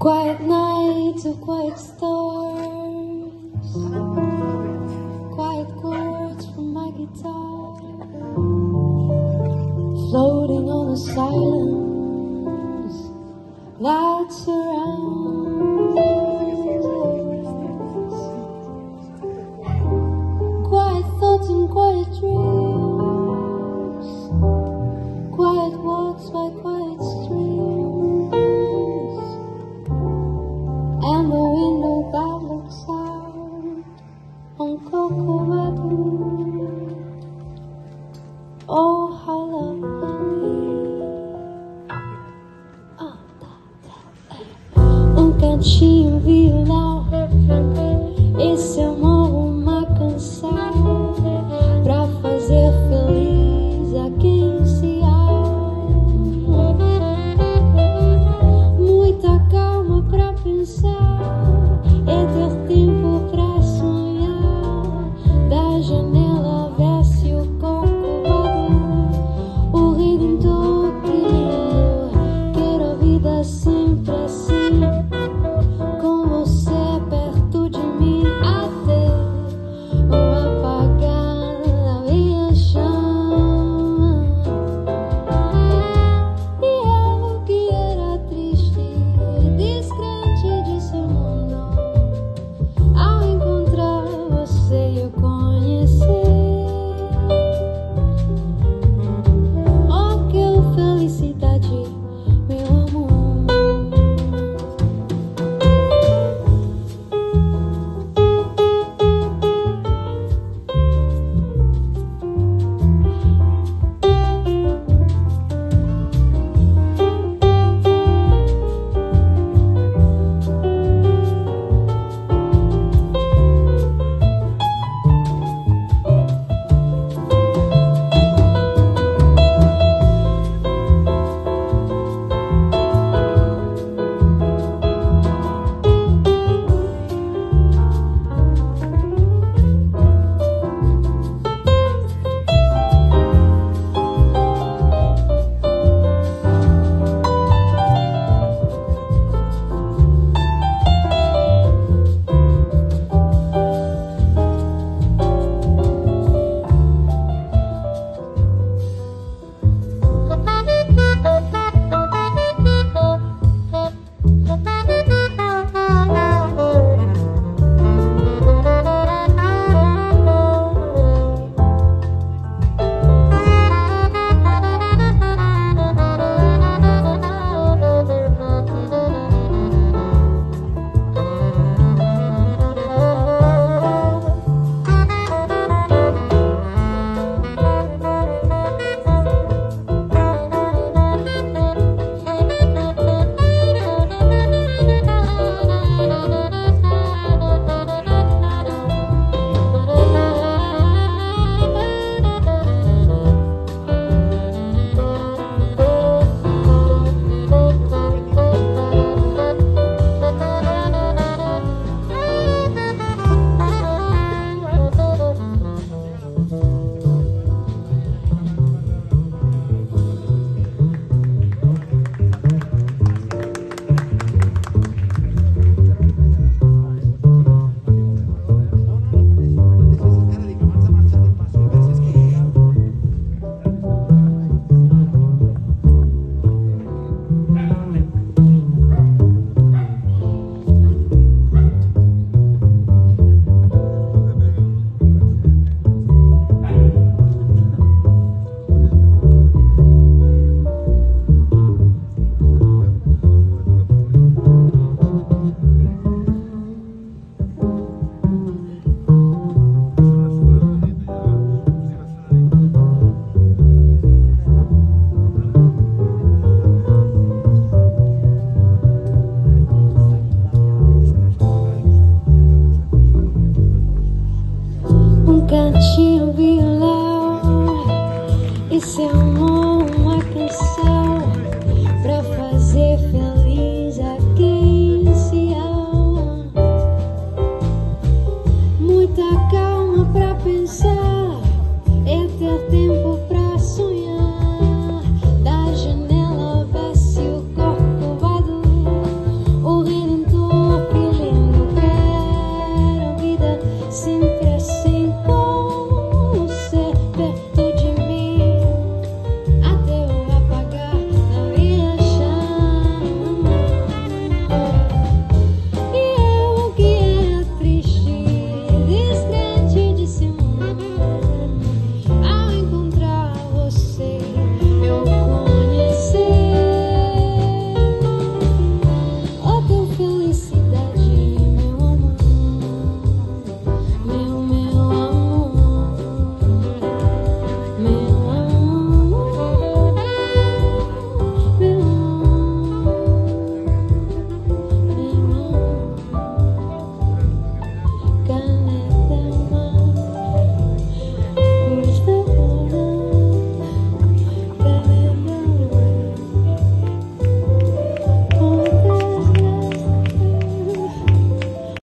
Quiet nights of quiet stars, quiet chords from my guitar, floating on the silence that surrounds us. Quiet thoughts and quiet dreams, quiet walks by quiet streams, and the window that looks out on Cocoa. Oh, how lovely. Cantinho, violão, esse é uma canção pra fazer feliz a quem se ama. Muita calma pra pensar, é ter tempo pra sonhar. Da janela vê-se o Corcovado, o ritmo todo querido. Quero a vida sempre assim.